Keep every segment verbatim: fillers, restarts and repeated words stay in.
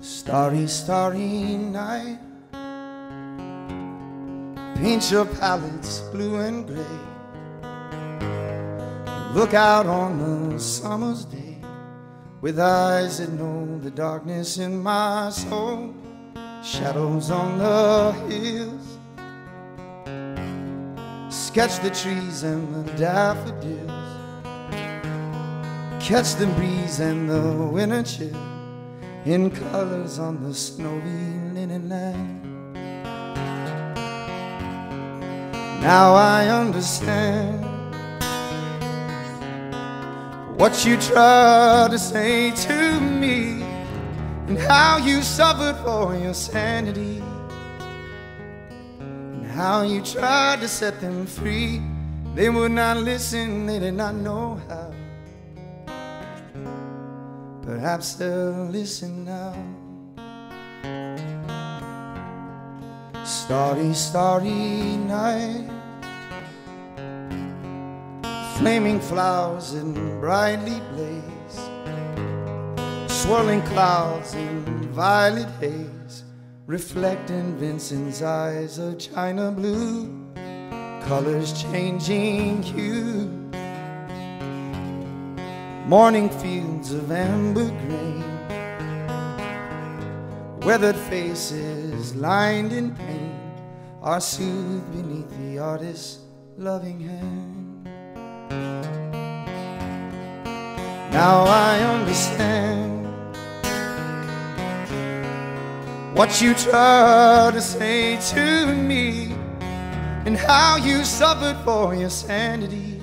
Starry, starry night, paint your palettes blue and gray. Look out on the summer's day with eyes that know the darkness in my soul. Shadows on the hills, sketch the trees and the daffodils, catch the breeze and the winter chill in colors on the snowy linen land. Now I understand what you tried to say to me, and how you suffered for your sanity, and how you tried to set them free. They would not listen, they did not know how. Perhaps they'll listen now. Starry, starry night, flaming flowers in brightly blaze, swirling clouds in violet haze, reflecting Vincent's eyes of china blue, colors changing hue, morning fields of amber grain, weathered faces lined in pain are soothed beneath the artist's loving hand. Now I understand what you tried to say to me, and how you suffered for your sanity,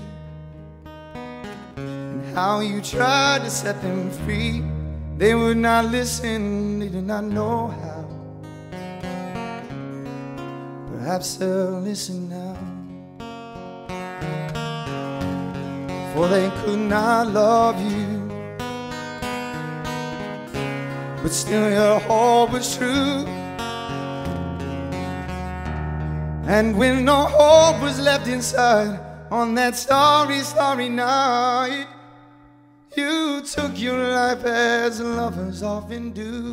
and how you tried to set them free. They would not listen, they did not know how. Perhaps they'll listen now, for they could not love you, but still your hope was true. And when no hope was left inside on that starry, starry night, you took your life as lovers often do.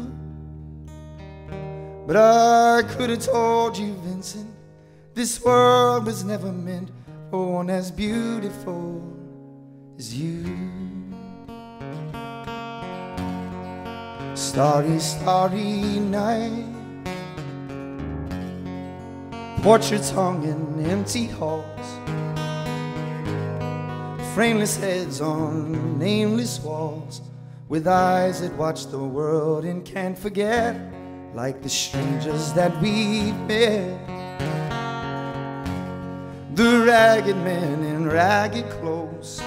But I could have told you, Vincent, this world was never meant for one as beautiful as you. Starry, starry night, portraits hung in empty halls, frameless heads on nameless walls, with eyes that watch the world and can't forget, like the strangers that we've met. The ragged men in ragged clothes,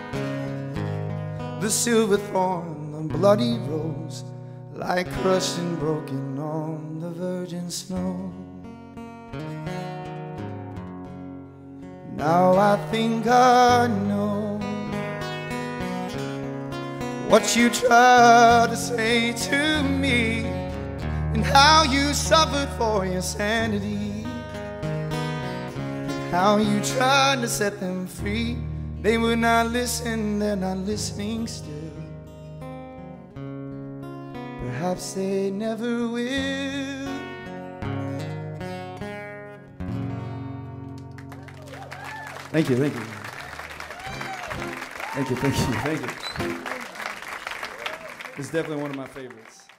the silver thorn, the bloody rose, lie crushed and broken on the virgin snow. Now I think I know what you tried to say to me, and how you suffered for your sanity, and how you tried to set them free. They would not listen, they're not listening still. Perhaps they never will. Thank you, thank you. Thank you, thank you, thank you. It's definitely one of my favorites.